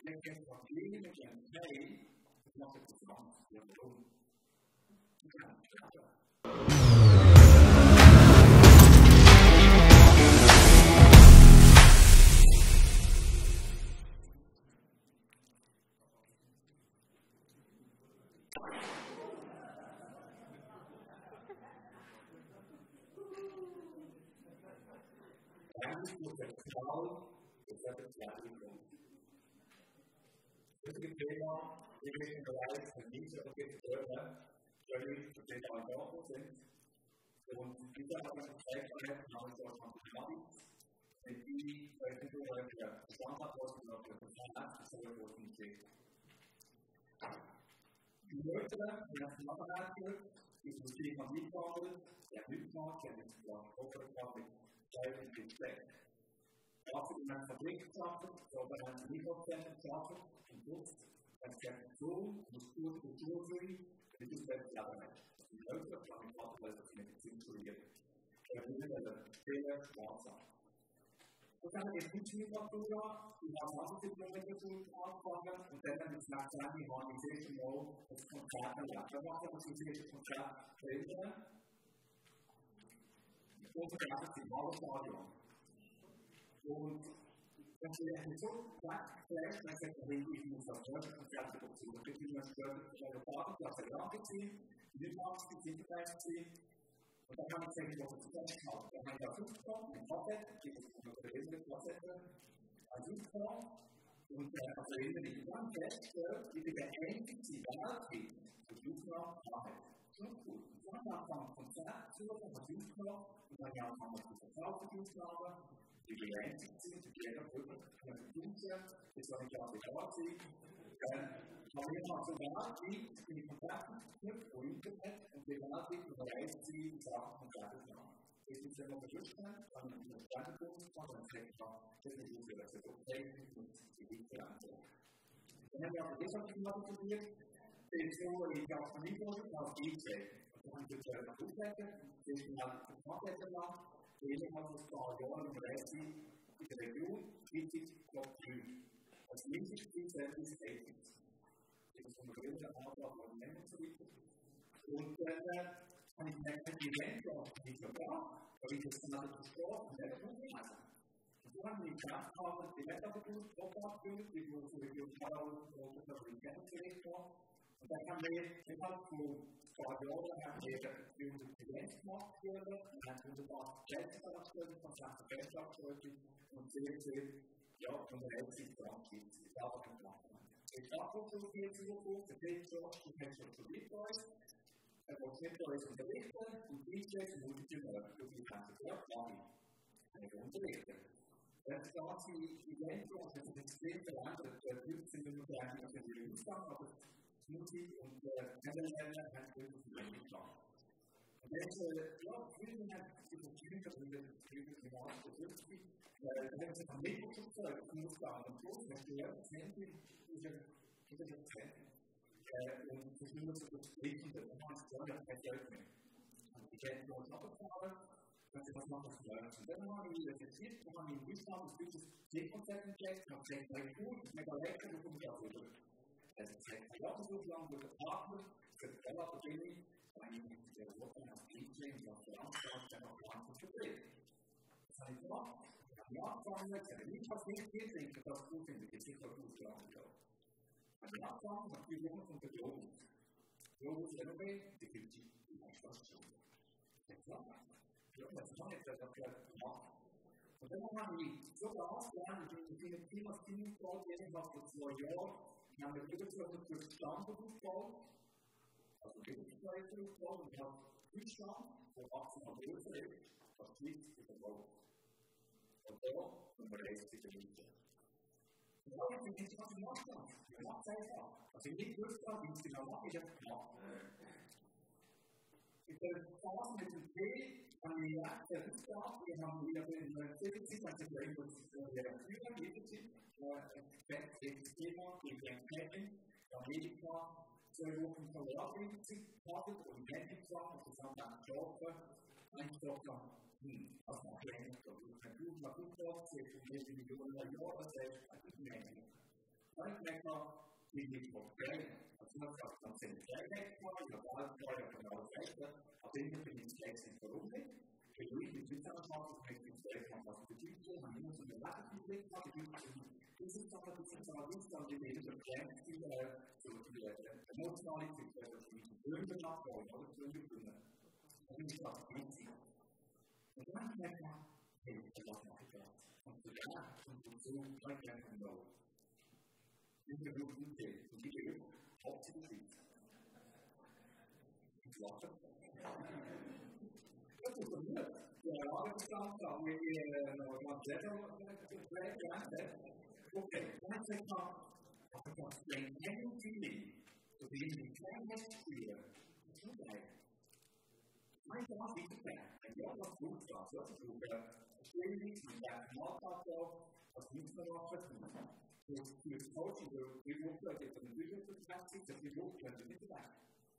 wenn wir von Leben hey, das macht etwas Angst. Ja, warum? Du kannst sterben. Eigentlich muss der Traum das Selbstverteidigung. Das Thema, wie wir im Bereich von Dienst oder Gehören, völlig total offen sind. Und diese Arbeitsfähigkeit haben wir schon gemacht, mit die der Standardkosten auf der Verfahrensversorgung steht. Die Leute, die das Nachhinein führt, ist das Thema mitgehandelt, der mitmacht, der ist klar, Opferkraft, Zeit und Respekt. Dafür in einer Fabrik geschaffen, oder in einem Lieferzentrum geschaffen, und nutzt, als Kernstation, muss gut Kultur sein, und das wird ja nicht. Die Leute, die haben gerade das Medizin studiert. Der will eine Stelle schwarz sein. So kann man jetzt nicht viel dazu haben, die haben auch die Kilometer anfangen, und dann mit nach Zeit, die haben die erste Mal das Konzert erlebt. Da macht man das erste Konzert verändern. Und dann gab es die Stadion. Und wenn Sie jetzt so vielleicht, dann sagt man, ich muss das Konzert dazu. Und ich muss das Konzert das er angezogen, die Nützlich, die Sicherheit. Und dann kann ich sagen, was ist das genau? Dann haben wir 5 Tonnen, ein Kochett, die ist von der Verlesung Kochette, ein 5 Tonnen, und der Verlesung ist dann festgestellt, wie der einzige Weltkrieg für Jugendliche macht. Schon gut. Und dann haben wir ein Konzert zu, von der Jugendliche, und dann haben wir die verkaufte Jugendliche, die einzige sind, die jeder wirklich können tun, das soll nicht auch nicht da sein. Aber wir haben so Weltkrieg, in die Kontakte geknüpft, und Internet, und wir Weltkrieg überreizt sie, die Sachen von Seite zu machen. Das ist immer verschlüsselt, dann in der Standpunkt, und dann sagt man, das ist nicht so, dass es okay ist, und die Wichtige Antwort. Dann haben wir auch das noch studiert, das ist so, ich habe es nicht gewusst, als IC. Dann haben wir das aufgegeben, das ist dann ein Nachlässer gemacht, jeder hat das paar Jahre im Rest in der Region, wichtig, Top 3. Als Mindestziel ist 80. Das ist von der Größe der Antrag von Ländern und so weiter. Und dann habe ich gemerkt, die Länder nicht so klar, aber ich das dann gesprochen und dann umgeschmissen. Und so haben wir die Krafthaber, die Wetterbetriebe, Top-Abführung, die wir für die Schau und die Kennengelernt haben. Und dann haben wir innerhalb von 2 Jahren haben wir die Präsenz gemacht, und dann wunderbar Selbstabschlüsse von Sachen Selbstabschlüsse und sehr, ja, von der Hälfte dran gibt es. Das habe ich gemacht. Ich habe auch schon viel zugeguckt, der Petrus, du kennst schon studiert bei uns. Er wollte nicht bei uns unterrichten, und ich jetzt muss ich dir du kannst es ja machen. Ich unterrichten. Das ganze Event, das ist extrem verändert. Der 15 Minuten eigentlich in die Ausgang, aber Musik und Kennenlernen hat wirklich viel gemacht. Und jetzt, ja, früher hat sich das Gefühl, dass wir das Gefühl, dass wir das Gefühl, da haben sich am Mittwoch schon gesagt, ich muss da an den Kurs, wenn du ja das Handy ist ja das Handy. Und das ist nur so das Blickende, und man sagt, ja, das Geld nicht. Und die Geld muss abgefahren, dann sie das machen, das läuft. Und dann haben wir reflektiert, dann haben wir in Russland das gutes T-Konzept entdeckt, und haben gesagt, das ist gut, das ist mega lecker, das kommt ja auch wieder. Das ist ein Privatbesuchland, wo der Partner für die Kellerverbindung eigentlich der Woche nach Kitzling, die auf der Landstraße dann auch Land und Vertrieb. Das habe ich gemacht. Ich habe angefangen, ich habe nicht was nicht Kitzling, das gut finde, ich nicht so gut gelandet habe. Ich habe angefangen, nach 4 Wochen von der Globus. Globus Renovate, die gibt es, die habe ich fast schon. Das ist klar. Ja, das ist noch nicht, das habe ich gemacht. Und dann haben wir so ausgelernt, ich bin im Team als Teamsport, jedenfalls vor 2 Jahren, wir haben über 200 Standort aufgebaut, also Bildungsprojekte aufgebaut, und ich habe Deutschland, wo 18 Mal größer ist, als die Schweiz ist verbaut. Und da sind wir jetzt in der Mitte. Und da habe ich nicht was gemacht. Ich mache es einfach. Also ich nicht gewusst habe, wie ich es genau mache, ich habe es gemacht. In der Phase mit dem T haben wir jetzt eine Aufgabe, wir haben wieder in der Zwischenzeit, also wir haben Führer, jederzeit, das Thema, die Kevin, Amerika, 2 Wochen Verlagerungszeit gehabt und Handicap, das haben wir geschaffen, eigentlich doch dann, was man kennt, und ich kann gut nach Aufgabe, 2 Millionen Jahre, das heißt, eigentlich Menge. ich merke, ich bin okay. Also, ich habe dann sehr Freiheit vor, ich habe alles klar, ich habe genau das Rechte, aber irgendwie bin ich flexible Verrundung. Ich will mit Wissenschaft, ich möchte vielleicht noch was bedeuten, man muss einen negativen Blick haben, ich will Wissenschaft, dann die Welt erklärt, die emotionale Zyklen, die Gründe nachfolgen, oder Gründe. Und ich sage, witzig. Und dann merkt man, hey, was mache ich da? Und so, ja, und so, ich lerne von da. Ich bin gut umgehen, und ich gehe hauptsächlich Schweiz. Ich lache. Das ist so gut. Der Arbeitsstand, da wir noch ganz selber gelernt haben. Okay, dann sagt man, aber das Denken Feeling, so wie die Kleinheit spielen, ist schon geil. Mein Gott, wie gut sein. Ein Jahr was gut war, so ist es ständig mit einem Nordpart was nichts mehr machen. Für das Coaching, wir Wochen, jetzt eine Bildungsbetrachtung, dass wir Wochen können nicht sein.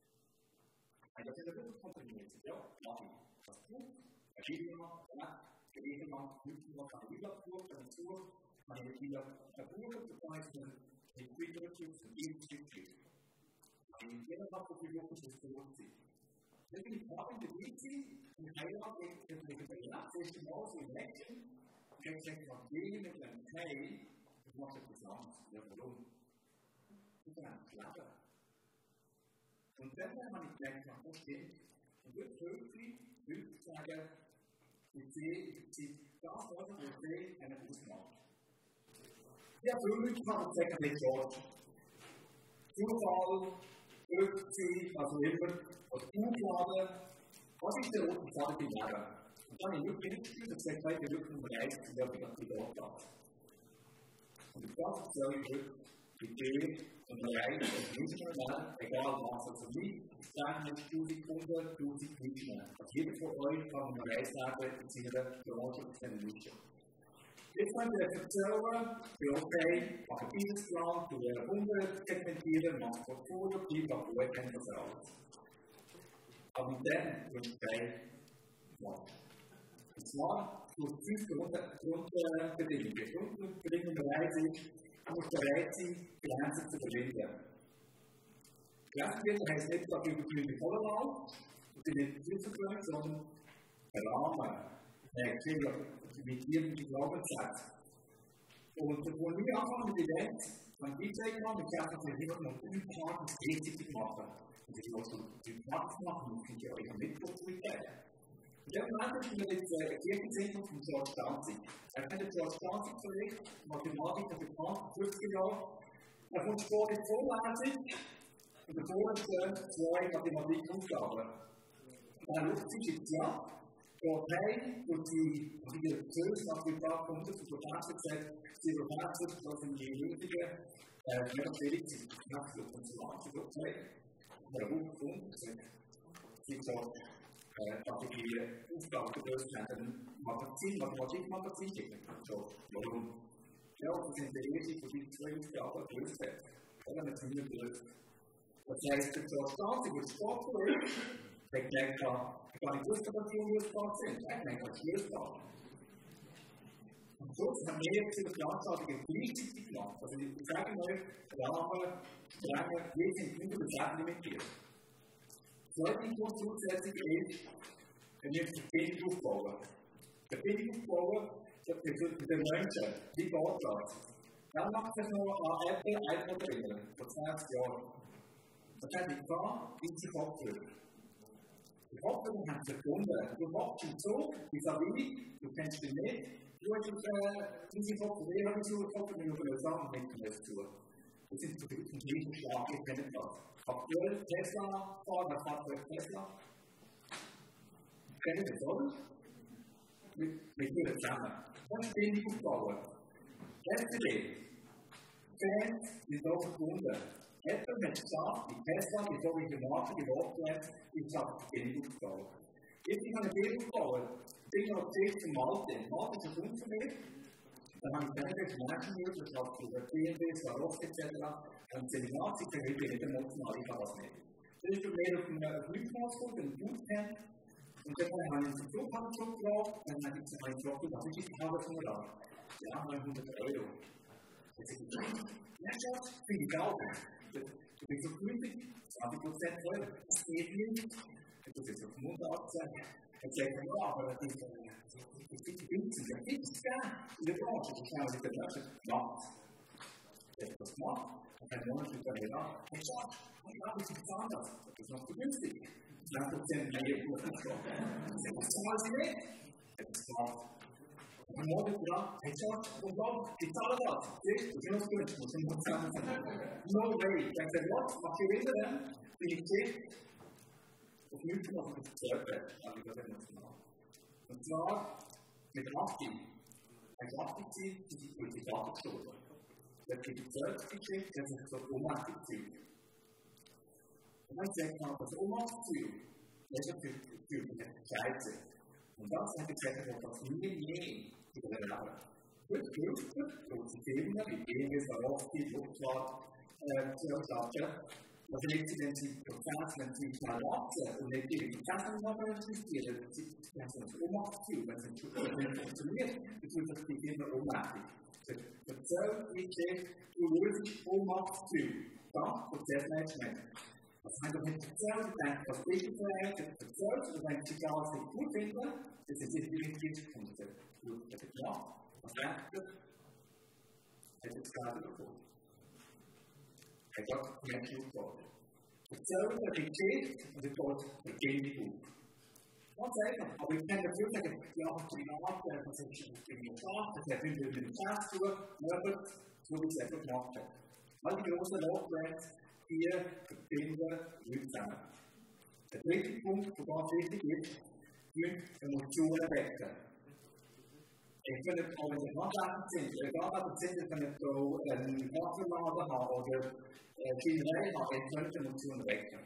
Das ist eine gute Komponente, ja, mache ich. Das tut, ergeben wir, gelegen wir, prüfen wir, kann ich überprüfen, dann zu, man wird wieder verbuchen, das heißt, die Quick-Tipps und Eben-Tipps. In jeder Woche für Wochen ist es lohnt sich. Wenn wir die Frage in der Wiese, in Heirat, in der Nacht, ist die Maus und Mädchen, und dann sagt man, gehen mit einem Teil, das macht etwas anderes. Ja, warum? Das ist ein Klappe. Und dann habe ich gemerkt, man versteht, und wird 50 sagen, ich sehe das, was ich sehe, eine Ausnahme. Ja, für mich kann man sagen, nicht Gott. Zufall, Rückziehen, also immer, als Aufladen, was ist der rote Faden im Leben? Und dann habe ich wirklich mitgespielt und gesagt, hey, wir wirklich Nummer 1 sind ja die Privatplatz. Und ich dachte, das soll ich wirklich mit dir und allein und nicht mehr lernen, egal was, also nicht 10.000 Kunden, 1.000 Menschen. Also jeder von euch kann Nummer 1 leben in seiner Branche und seiner Nische. Jetzt könnt ihr erzählen, ja, okay, mach ein Businessplan, du wirst Kunden segmentieren, machst Portfolio, bleib ab, wo ihr kennt das alles. Aber dann wird es geil machen. Und zwar durch 5 Grundbedingungen. Grundbedingung Nummer 1 ist, du musst bereit sein, Grenzen zu überwinden. Grenzen heisst nicht, dass du über die Vollwahl und die nicht zuzugehören, sondern ein Rahmen. Limitierende Glaubenssätze. Und wo wir anfangen mit Event, wenn ich sage, wir können für jemanden noch 3 Partys gleichzeitig machen. Und ich wollte 3 Partys machen, und ich euch am Mittwoch zurückgeben. Und dann merke ich mir jetzt Kirchenzentrum von George Danzig. Er kennt den George Danzig zurück, Mathematiker bekannt, 50 Jahre. Er kommt Sport in Vorlesung und davor stehen 2 Mathematikaufgaben. Und er ruft sich jetzt ab. Partei und die Zöls nach dem Tag kommt, das Protest gesagt, sie überherzigt, das sind die nötigen, schwierig sind, und so weiter, so okay. Der Ruf kommt, sie sagt, dass ich die Aufgabe gelöst habe, ein Mathematikmagazin schicken. So, warum? Ja, das sind die ersten, die 2 Aufgaben gelöst haben. Das haben wir ziemlich gelöst. Das heißt, der Staat, der Sport gelöst, der denkt, ich kann nicht wissen, dass die unlösbar sind. Ich denke, das ist lösbar. Und so haben wir jetzt über die Veranstaltungen gleichzeitig gemacht. Also, ich sage euch, Rahmen, Stränge, wir sind nicht über das Leben limitiert. Die zweite Grundzusetzung ist, wir müssen die Bildung aufbauen. Die Bildung aufbauen, das bedeutet den Menschen, wie geht das? Dann macht es noch an Apple iPod-Regeln, vor 20 Jahren. Das hat die Gefahr, in die Kopfhörer. Die Kopfhörer haben sich gefunden. Du machst den Zug, die Sabine, du kennst ihn nicht. Du hast diese Kopfhörer, ich habe diese Kopfhörer über den Sachen nicht zu. Das sind so die gleichen stark, ich kenne das. Aktuell Tesla fahren, was macht der Tesla? Kennen Sie das, oder? Mit mir zusammen. Das ist ständig aufbauen. Letzte Idee. Fans sind so verbunden. Apple hat gesagt, die Tesla, die so wie die Marke geworden hat, ich sage, ständig aufbauen. Jetzt kann ich Geld aufbauen. Ich bin noch 10 zum Martin. Martin ist ein Kunde von mir. Dann habe ich dann den Menschen das heißt, über BMW, Swarovski etc. Und Seminar, ich bin nicht emotional, ich habe das nicht. Dann ist mehr auf einem Flughafen, einen Bootcamp. Und dann habe ich zum Flughafen gebracht, dann habe ich gesagt, was ist die Haare von mir? Ja, 900 €. Das ist Wirtschaft finde ich auch. Du bist so günstig, 20% selber. Das geht nicht. Ich muss jetzt auf den Mund abzeigen. Ich sage, ja, aber das ist günstig. Ja, gibt es gar in der Branche. Ich habe sich gedacht, macht. Ich habe das gemacht. Und dann habe ich gedacht, hey, schau, ich habe nicht bezahlt. Das ist noch zu günstig. 20% mehr gut. Das zahlen sie nicht. Das ist gemacht. Und morgen dran, hey, schau, und dann, ich zahle das. Siehst du, das ist noch günstig. Das muss man sagen. No way. Ich habe gesagt, was ich will, bin ich sicher. Auf nichts noch ein Zögern, habe ich das gemacht. Und zwar mit Achtung. Ein Achtung-Ziel, die sich durch die Daten gestoßen. Das gibt die Zögergeschichte, das ist so Ohnmachtig-Ziel. Und dann sagt man, das Ohnmachtig-Ziel, das ist für die Scheiße. Und das hat gesagt, dass das nie überleben. Gut, und die Firmen, wie BMW, Swarovski, Luftfahrt, Zürcher, also nicht wenn sie Prozess, wenn sie schnell wachsen und nicht die Prozesse machen, existieren, dann sind sie Ohnmachtsgefühl, wenn es nicht funktioniert, dann fühlt sich die Firma ohnmächtig. Erzähl die Geschichte, du löst Ohnmachtsgefühl. Dank Prozessmanagement. Das haben wir nicht erzählt, ich denke, das ist erzählt, und wenn sie das nicht gut finden, dann sind sie richtig und gut gemacht. Was denkt ihr? Hat jetzt gerade bekommen. Er sagt, Menschen und Gott. Erzählen wir die Geschichte und die Gott vergeben auf. Ganz einfach, aber ich kann dafür sagen, ja, privat, das ist irgendwie klar, das hat nicht mit dem Geschäft zu tun, aber so wie es einfach gemacht hat. All die grossen Notebrands hier verbinden Leute zusammen. Der dritte Punkt, der ganz wichtig ist, wir Emotionen wecken. Ich will nicht, wenn Sie handlebend sind, egal was Sie sind, wenn Sie einen Kaffeeladen haben oder Kinderei haben, ich möchte Emotionen wecken.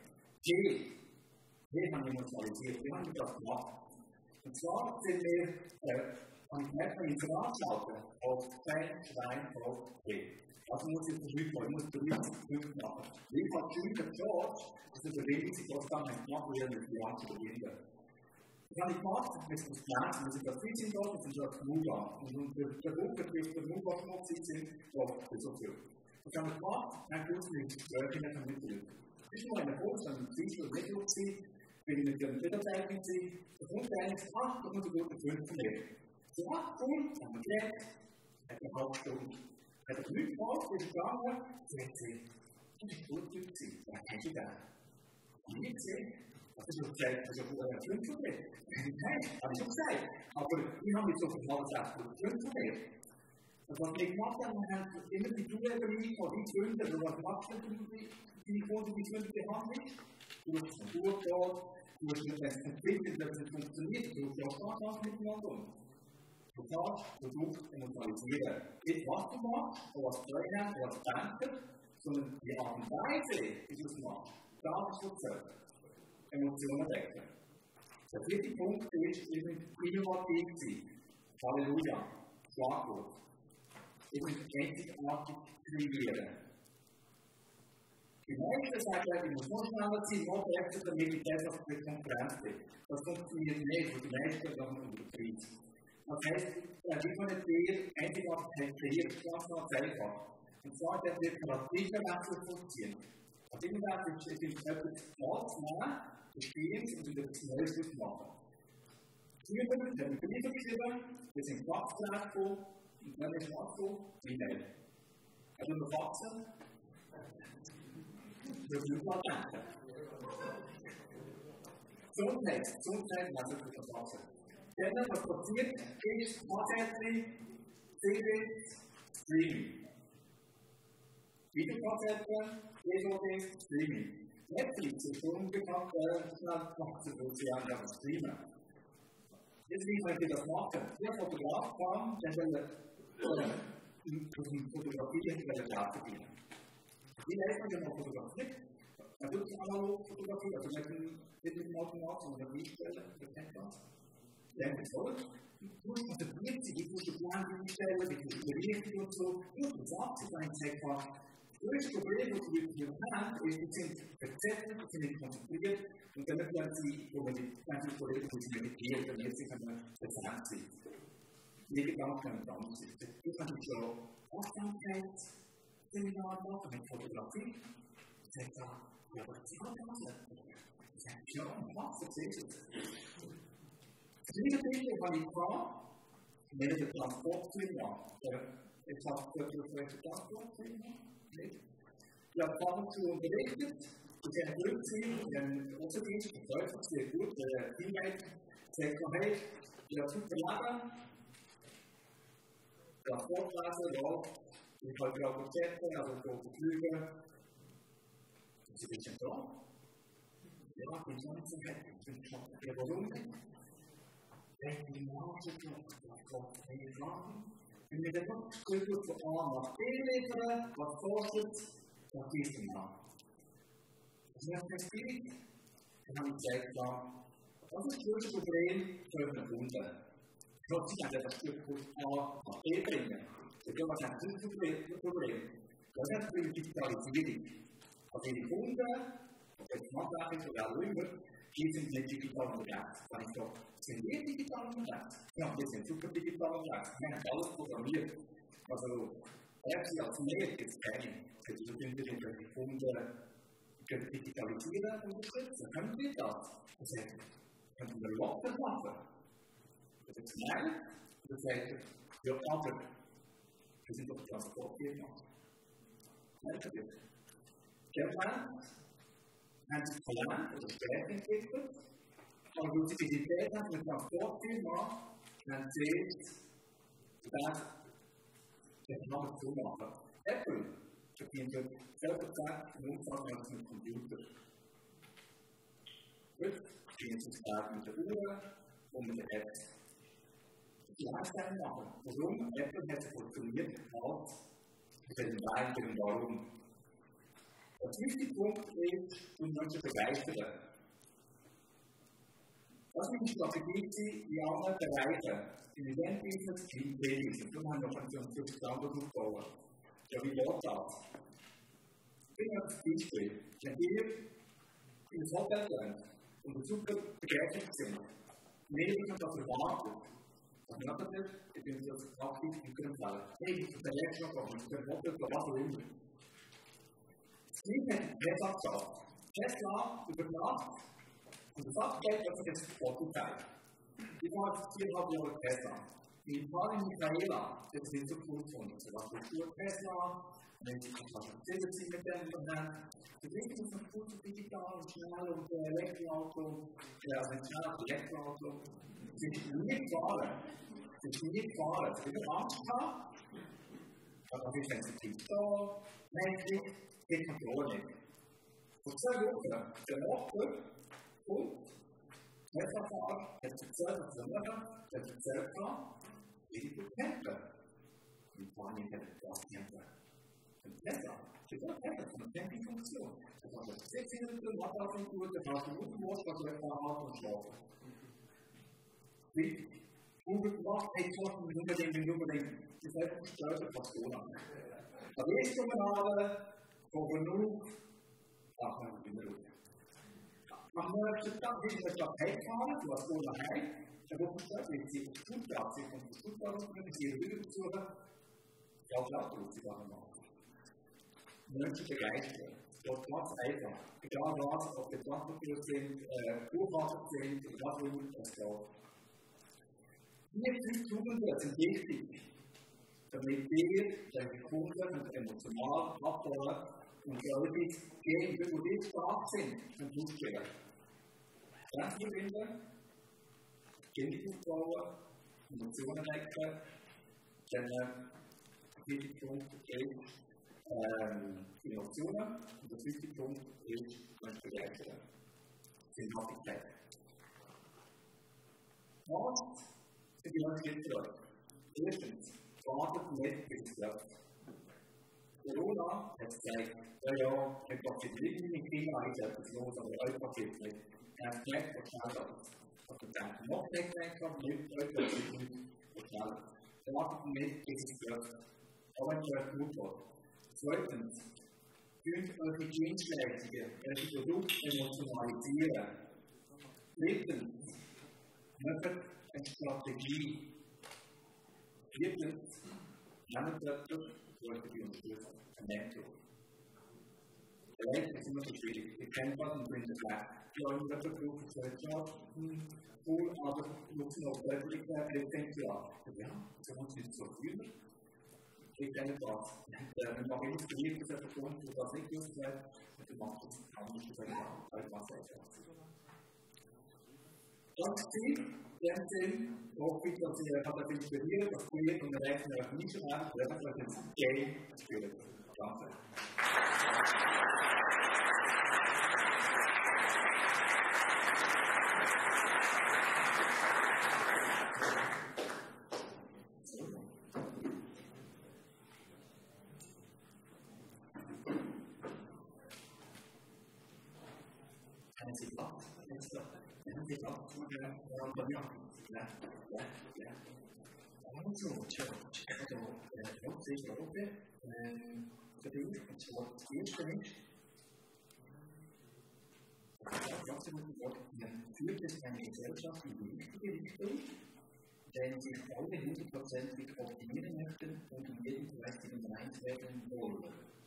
Wir haben emotionalisiert, wir haben das gemacht. Und zwar sind wir, habe ich gemerkt, wenn ich veranstalten, auf 10, 2, auf 3. Also muss ich das heute mal, ich muss 30 Punkte machen. Ich habe Schüler George, das ist eine Regelung, was dann gemacht wird, mit dem Land zu beginnen. Das habe ich gemacht, mit dem Plan, wir sind da 14 Jahre, wir sind da auf Muga. Und der Buch betrifft der Muga-Knopf, sie sind auf so viel. Das haben wir gemacht, dann kurz mit Gesprächen vermittelt. Das ist nur eine Foto, dann mit Ziel und Mittel gewesen, bin ich mit der Mitarbeiterin gewesen, da kommt der eine, da muss ich gute Freund von mir. So, cool, haben wir gelernt, hat eine halbe Stunde. Hat er nichts gemacht, ist gegangen, sagt sie, das ist gut gewesen, ja, kennst du das? Nie gesehen. Das ist schon gesagt, das ist ja ein Freund von mir. Nein, habe ich schon gesagt. Aber ich habe mich so verhalten, das ist ein Freund von mir. Und was wir gemacht haben, wir haben immer die Tour-Economie von die Freunde, also was machst du, die Kunden, die Freunde behandeln? Du musst es von Tour gehen, du musst nicht, wenn es konfliktet, wenn es nicht funktioniert, du musst ja auch Spaß miteinander um. Total, Produkt emotionalisieren. Nicht was du machst, oder was du hast, oder was du denkst, sondern die Art und Weise, wie du es machst. Das ist was zählt. Emotionen decken. Der dritte Punkt ist eben innovativ sein. Halleluja. Schlagwort. Ich muss einzigartig kreieren. Die meisten sagen, ich muss noch schneller sein, noch besser, damit ich besser auf die Konkurrenz bin. Das funktioniert nicht, weil die meisten sagen unterkriegen. Das heisst, wie können wir Einzigartigkeit kreieren? Das ist ganz einfach. Und zwar, der wird Paradigmenwechsel vollziehen. Paradigmenwechsel ist etwas Platz nehmen, bestehen und wieder etwas Neues machen. Früher haben wir Briefe geschrieben, wir sind Faxgerät gekommen, und dann ist Smartphone, E-Mail. Also nur Faxen, wir müssen mal denken. Gesundheit, also für das Faxen. Dann, was passiert, ist tatsächlich CDs, Streaming. Videokassetten, DVDs, Streaming. Netflix ist schon unbekannt, macht es so sehr an Streamen. Jetzt wie man das machen. Der Fotograf kam, der will Fotografie in der Tat beginnen. Die Leute, die man fotografiert, man tut die analog Fotografie, also mit dem Automat, sondern wie stellen, das kennt man. Dann ist so, du konzentriert sich, wie du Plan einstellen, wie du berichten und so. Und du sagst, es ist einfach, das größte Problem, das wir hier haben, ist, die sind verzettelt, die sind nicht konzentriert, und dann werden sie, wo wir die ganzen Kollegen, die sind meditiert, und jetzt sind wir verzerrt sind. Die Gedanken und dann sind. Das ist natürlich so Achtsamkeit, Seminar machen mit Fotografie. Ich sage, ja, aber das kann man nicht. Ich sage, ja, was, so siehst du es. Diese Dinge habe ich gehabt, mit der Transportfirma. Ich habe dort eine Transportfirma. Ich habe dazu unterrichtet, ich habe Glücksziel, ich habe Außendienst, ich weiß, das sehr gut, der Teammate sagt, hey, ich habe super Leben, ich habe Vorlesen, ja, ich habe gerade chatten, also ich habe Flüge. Sie sind schon dran. Ja, ich bin schon nicht so happy, ich bin schon, ja, warum nicht? Wenn die Marge klappt, das kommt nicht ran. Wenn wir den Schlüssel von A nach B liefern, was kostet, dann wissen wir. Das ist nicht billig. Dann habe ich gesagt, das ist das größte Problem für einen Kunden. Ich habe nicht einfach das Schlüssel von A nach B bringen. Das ist ein größtes Problem. Das ist natürlich die Digitalisierung. Also die Kunden, ob das Smartphone oder auch immer, die sind nicht digital unterwegs. Wenn ich sage, sind wir digital unterwegs? Ja, wir sind super digital unterwegs. Wir haben alles programmiert. Also, erst als mehr gibt es keine. Also, wir können die Kunden digitalisieren und unterstützen. Können wir das? Das heißt, können wir locker machen. Das ist schnell. Das heißt, ja, aber wir sind doch Transportfirma. Merken wir? Irgendwann haben sie verlangt oder später entwickelt, aber durch die Idee haben wir Transportfirma haben sie das kann zumachen. Apple verdient 12% im Umfang als mit Computer. Gut, gehen sie stark mit der Uhr und mit der App. Die Lifestyle machen. Warum? Apple hat funktioniert, halt mit den weiteren Warum. Der zweite Punkt ist, die Menschen begeistern. Das ist die Strategie in allen Bereichen. Im Event-Business, im Business. Und darum haben wir schon so Standard aufgebaut. Ja, wie geht das? Ich bringe ein Beispiel. Wenn wir in das Hotel gehen und super begeistert sind, mehr als das erwartet, dann merkt ihr, ich bin so aktiv in den Fällen. Hey, ich bin der Letzte noch, ich bin Hotel, was auch immer. Tesla gesagt. Tesla über Nacht und das Update, das ist jetzt Prototype. Ich war jetzt 4,5 Jahre Tesla. Die Italien Michaela, das sind so cool gefunden. Sie war für Tesla, wenn sie sich mit dem haben. Das ist so cool, so digital und schnell und Elektroauto, also nicht schnell, aber Elektroauto. Sie sind nie gefahren. Sie sind nie gefahren. Sie haben Angst gehabt. Aber wie sensitiv da, menschlich. Die Kontrolle. Vor 2 Wochen, der Nachbar kommt, der Fahrer hat erzählt, dass er erzählt hat, wie die campen. Und vor allem hat er das campen. Und Tesla, die campen von der Campingfunktion. Das hat er 6 Minuten, macht auf den Uhr, der hat den Rückenwurst, was er fahren und schlafen. Wichtig. Google macht, hey, ich mache unbedingt, die selbstgesteuerte Person an. Aber ich komme nach, vor genug Sachen in der Luft. Am nächsten Tag will ich etwas heimfahren, du hast ohne Heim, der Wochenstag wird sie auf Stuttgart, sie kommt von Stuttgart und können sie ihre Hütte besuchen. Ja, klar, du sie machen machen. Menschen begeistern. Dort ganz einfach. Egal was, ob die Transporteur sind, Buchhalter sind, was auch immer, das geht. Diese 5 Tugenden sind wichtig, damit wir den Kunden emotional abholen und deutlich gehen, wo wir stark sind, und ausstellen. Ganz verbinden, Kinder aufbauen, Emotionen wecken, dann der dritte Punkt ist Emotionen und der dritte Punkt ist Menschenrechte. Sinnhaftigkeit. Was sind die Menschenrechte? Erstens, wartet nicht, bis es klappt. Corona hat gezeigt, ja, ich habe die Regeln Klima eingesetzt, los, aber heute passiert nicht. Er hat gemerkt, was schnell ist. Ich habe gedacht, noch nicht gemerkt, nicht heute passiert nicht, was schnell ist. Wartet nicht, bis es klappt. Aber wenn es gut wird. Zweitens, könnt eure Dienstleistungen, eure Produkte emotionalisieren. Drittens, macht eine Strategie. Viertens, nehmt Leute, die unterstützen, ein Mentor. Der Leiter ist immer so schwierig. Ich kenne das und bin gleich. Ja, ich habe gerufen, gesagt, ja, cool, aber ich muss noch wirklich ich denke, ja, so muss ich so früher. Ich kenne das. Wenn man immer verliert, dass er kommt und das nicht gewusst hat, dann macht es anders, das ja, was er sagt. Das Ziel, in dem Sinn, hoffe ich, dass ihr euch inspiriert, dass ihr und rechnen euch nicht schon habt, dass ihr das Game spielt. Danke. Also, ich glaube, verdient und zwar zuständig. Führt es eine Gesellschaft in die richtige Richtung, wenn sich alle 100%ig optimieren möchten und in jedem gleichen Bereich werden wollen?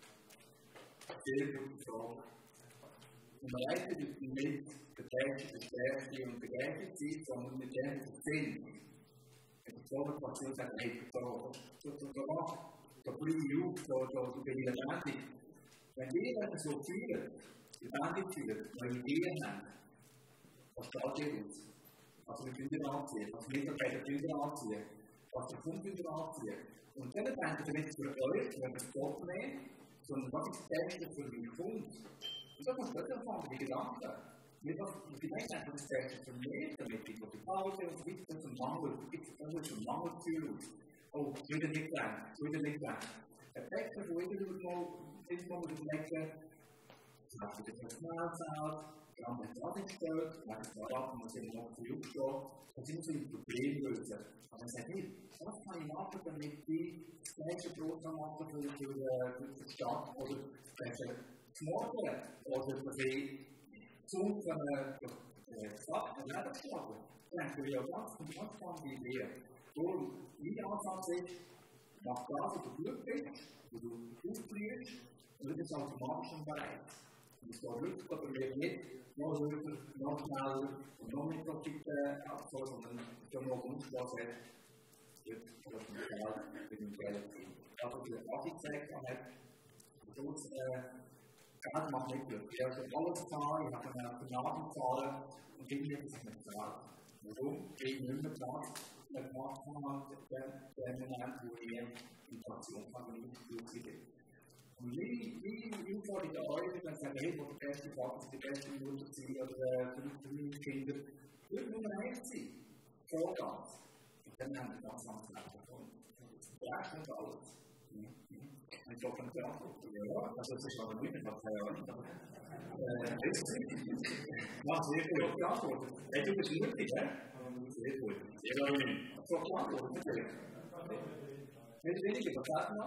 Sehr gute Frage. Und leider ist nicht der Tätige, der Stärkste und der Gleiche Zeit, sondern mit dem Sinn. Wenn die Provokation sagt, hey, da bringe ich auf, da bin ich lebendig. Wenn wir das so fühlen, lebendig fühlen, wenn wir Ideen haben, was steht hier aus? Was wir Kinder anziehen, was Mitarbeiter Kinder anziehen, was wir Kunden anziehen. Und dann denken wir nicht für euch, wenn wir es Gott nehmen, sondern was ist das Beste für mich Kunden? Und das muss man anfangen, die Gedanken. Vielleicht einfach das Beste für mich, damit ich die Pause und so weiter zum Mangel fühlen. Oh, wieder nicht lang. Der Beste, wo ich mal überlegen, ich habe wieder Personalzahl, wir haben den Tag gestellt, wir haben es ab, muss ich noch früh aufstehen, dann sind wir ein Problem lösen. Aber ich sage, hey, was kann ich machen, damit ich das gleiche Brot machen für die Stadt oder zum Morgen oder für die Zug von der Stadt und Lebensschaden? Dann haben wir ja ganz spannende Ideen. Mein Ansatz ist, mach das, was du gut bist, wo du aufblühst, und du bist automatisch schon bereit. Und es geht wirklich bei mir nicht noch höher, noch schneller und noch nicht Profite abzuholen, sondern wenn man noch Spaß hat, wird das mit dem Geld sein. Das, was ich auch gezeigt habe, sonst Geld macht nicht glücklich. Ich habe alles zahlen, ich habe eine Namen zahlen und ich habe es nicht zahlen. Warum? Ich nicht mehr zahlen. Der Markt hat den Moment, wo ich Inflation kann, nicht glücklich ist. Und wie fordere ich euch, wenn ich sage, hey, wo der beste Vater, die beste Mutter sind oder 5 Kinder, wird Nummer 1 sein. Vorgas. Und dann haben wir ganz anders davon. Das ist alles. Ich glaube, man kann auch. Ja, also das ist aber nicht, was keine Ahnung. Ja, sehr gut. Geantwortet. Hey, du bist mutig, hä? Sehr gut. Sehr gut. So geantwortet, natürlich. Nicht weniger, was sagt man?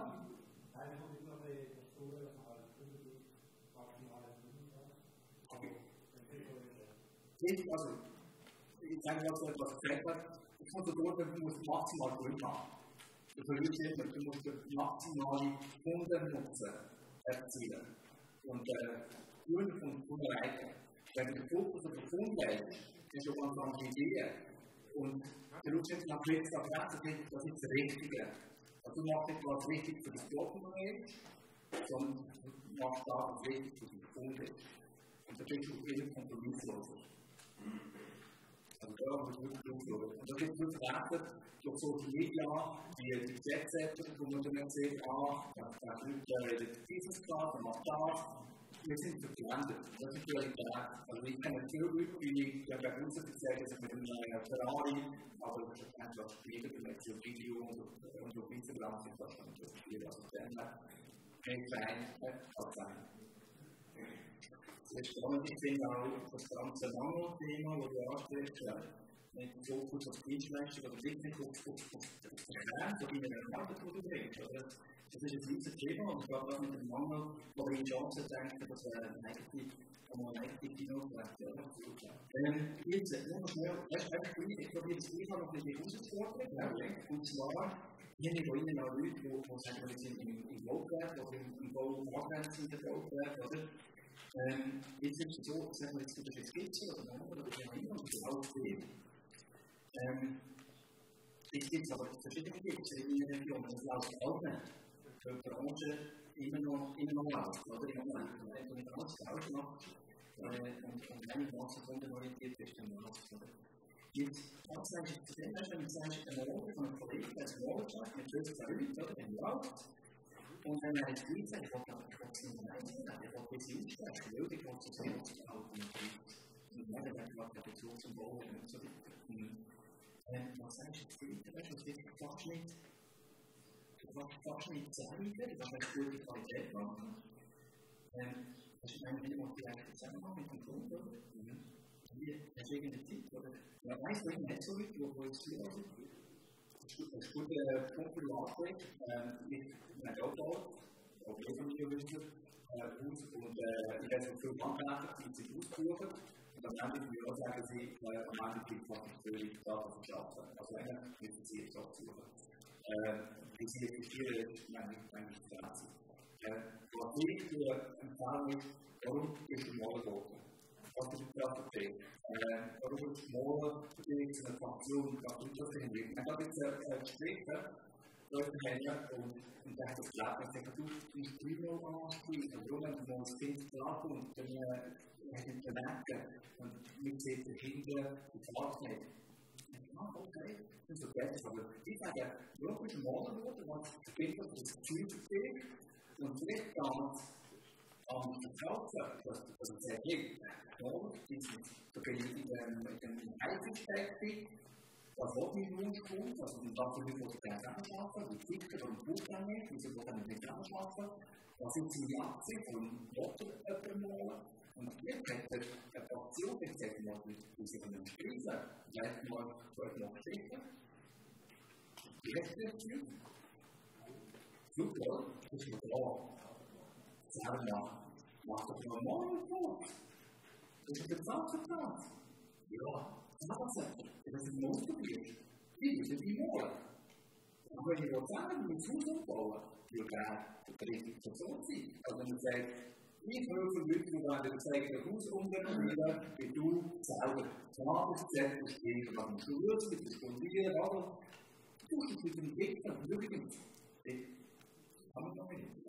Also, ich sage mal so etwas gesagt, ich muss dort, du musst maximal Glück haben. Du verlierst immer, du musst den maximalen Kundennutzen erzielen. Und Kunden von Kunden erreichen. Wenn du den Fokus auf den Kunden legst, ist schon ganz andere Ideen. Und du schaust jetzt nach links, nach rechts, das ist das Richtige. Also du machst nicht, was wichtig für das Bloggen ist, sondern du machst das, was wichtig für den Kunden ist. Und da bist du immer kompromissloser. Also da muss man wirklich schauen. Und das ist wirklich verletzt durch Social Media, die Gesetze, wo man dann sieht, da Leute dieses Grad, dann macht das. Wir sind verblendet. Das ist die Realität. Also ich kenne viele Leute, die bei uns gesagt haben, mit einem Ferrari, aber das ist einfach später, wenn man so Video und auf Instagram sind, das schon so viel. Also dann kein klein, kann sein. Das ist spannend, ich finde auch das ganze Mangel-Thema, das du ansprichst, nicht so gut als Dienstleister, aber wirklich auf den Kern von deiner Arbeit, die du bringst. Das ist ein riesiges Thema und ich glaube, dass mit dem Mangel von den Chancen denken, dass eigentlich Kino vielleicht jetzt noch schnell, ich probiere das gleich noch ein bisschen herauszufordern, und zwar, hier nicht innen auch Leute, die sagen, wir sind im Goldwerk oder im Gold-angrenzenden Goldwerk, oder? Jetzt ist es so, sagen wir jetzt, das ist Skizze oder andere, oder immer, das ist alles viel. Es gibt aber verschiedene Skizze in den Regionen, das läuft auch nicht. Für die Branche immer noch läuft, oder? Im Moment, wenn du alles falsch machst und einigermaßen kundenorientiert bist, dann läuft es, oder? Jetzt, tatsächlich, wenn du sagst, ein Morgen von einem Kollegen, der ist Morgen, mit 15 Leuten, oder? Dann läuft. Und wenn er jetzt gleichzeitig, ich will es nicht einzeln, ich will es aussprechen, weil ich will es so alternativ. Und dann hat er den Bezug zum Bauen und so weiter. Was sagst du jetzt weiter? Weißt du, was wirklich fast nicht zeigen, du kannst eine gute Qualität machen. Das ist eigentlich immer direkt Zusammenhang mit dem Kunden, oder? Hier hast du irgendeine Zeit, oder? Ja, weißt du, nicht so Leute, die jetzt viel sind. Das ist gut, Punkt für die Ansprech. Ich habe auch gebaut, auch Familienwünscher, und ich habe so viele Bankleiter, die sich ausgesucht. Und am Ende würde ich auch sagen, dass ich am Ende gibt es für die Daten verschaffen. Also eigentlich müssen sie jetzt auch suchen. Wie sie existieren, ist eigentlich die Grenze. Was ich empfehle, ist, warum ist der Modell geworden? Was ist die Strategie? Warum ist der Modell zu einer Fraktion, was tut das denn? Ich habe jetzt ein Gespräch, Leute haben und da hat das geklappt, und sagt, du musst Primo ansprechen, und warum, wenn du mal das Kind klarkommst, und dann hätte ich bemerken, und wir sehen dahinter die Fahrt nicht. Okay, das ist okay, aber ich sage, wirklich ein Modell geworden, was später das Gefühl versteht, und vielleicht damit verkaufen, dass es sehr geht. Da bin ich mit dem Heizungsspektrum, was will ich nun tun, also dafür will ich gerne zusammenarbeiten, wie Ticker und Buchstaben nicht, wieso will ich nicht zusammenarbeiten, was sind die Absicht von jemandem malen, und hier hat er eine Fraktion, die sagt mal, wie sie von den Sprießen, vielleicht mal geschichten, die Rechtskreativ, super, das ist klar, sagen wir, macht das normal gut, das ist der Zahnvertrag, ja. Das ist ein Monsterbild. Die sind die Mauer. Und wenn ich sagen, mit Fuß aufbauen, würde der richtige Person sein. Also wenn man sagt, ich helfe Leute, die werden zeigen, der Haus umgehen, wie du selber Tageszettel spielst, was du schulst, mit der Stundieren, aber du musst es mit dem Gegner wirklich. Kann man noch nicht.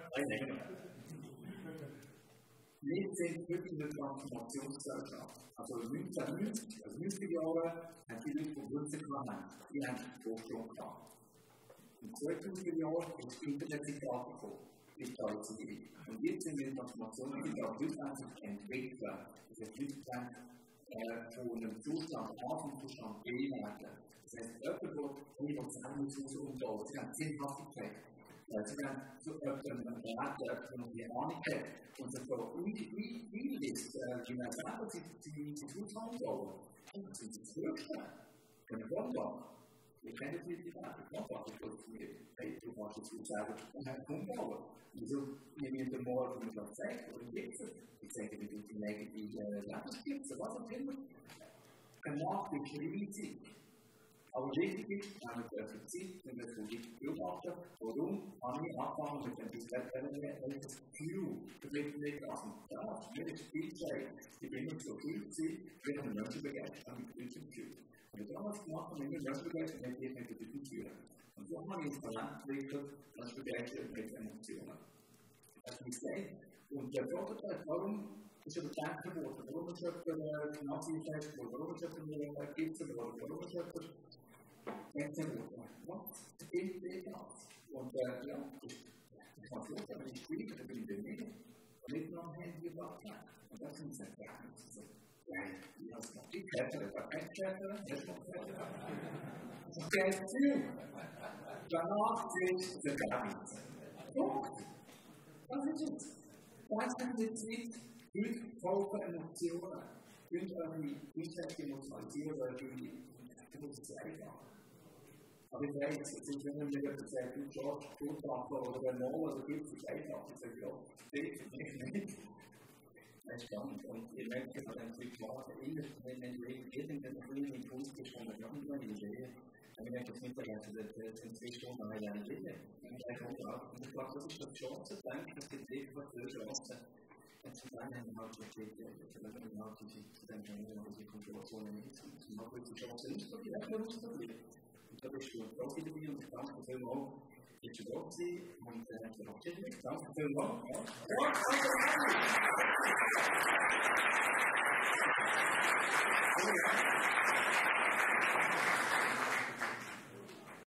Wir sind wirklich eine Transformationsgesellschaft. Also 1990, also 90er Jahre, haben die Leute, die Wurzeln hatten, die haben Vorsprung gehabt. Im 2000er Jahren ist das Internet sich gekommen, Digitalisierung. Und jetzt sind wir in Transformationsgesellschaft, Leute haben sich entwickelt. Das heißt, Leute können von einem Zustand A vom Zustand B werden. Das heißt, jemand, der selber zu Hause umbaut, sie haben Sinnhaftigkeit. Sie haben so einen Wert, der noch die Ahnung hat. Und so wie ist, wie man selber die Zusammen bauen, das sind die Höchste. Wenn man kommt, wir kennen die Werte, ich funktioniert. Hey, du machst jetzt gut selber umbauen. Wieso, wir müssen morgen mit was zeigen oder gibt es? Ich sage, wie du die negative Lebensskizze, was auch immer. Ein Markt ist riesig. Aber wichtig ist, wenn wir Zeit und das beobachten, warum habe ich angefangen mit dem Display, das Gefühl, das wird nicht lassen. Ja, mir ist viel Zeit, ich bin immer so viel Zeit, wenn ich Menschen begeistert mit dem Gefühl. Und ich habe damals gemacht, wenn ich Menschen begeistert mit der Kultur. Und so habe ich ein Talent entwickelt, das begeistert mit Emotionen. Das ist gesagt. Und der Prototyp, warum ist er bekannt geworden? Warum ist er Nazi-Fest geworden? Warum ist er Gipfel geworden? Warum ist er was gilt das? Und ja, ich kann froh sein, wenn ich spiele, dann bin ich bei mir. Und nicht noch ein Handy gemacht. Und das sind sehr Geheimnisse. Ich habe es noch die Kette, ich habe keine Kette, ich habe noch Kette. Das ist kein Ziel. Danach gilt der Geheimnisse. Punkt. Was ist es? Das ist die Zeit, die kaufen Emotionen. Und irgendwie nicht emotionalisieren, weil das ist einfach. Aber ich weiß, es ist nicht mehr jemand, der sagt, du George, oder der Noah, oder gibt es einfach, ich sage, ja, bitte, nicht. Das ist spannend. Und ihr merkt, dass man dann klar, wenn du irgendeinen kleinen Impuls bist, von einer anderen Idee, dann merkt das nicht vergessen, dass in 2 Stunden eine Idee. Und ich glaube, das ist die Chance, denke ich, es gibt wirklich 2 Chancen. Und zum einen haben wir halt zu dem Genre, die Komfortzone nicht sind. Und man hat die Chance ausprobieren, auch nur ausprobieren. Und da bist du Profi dabei und ich danke vielmals, dass du da warst und verabschiede mich. Danke vielmals.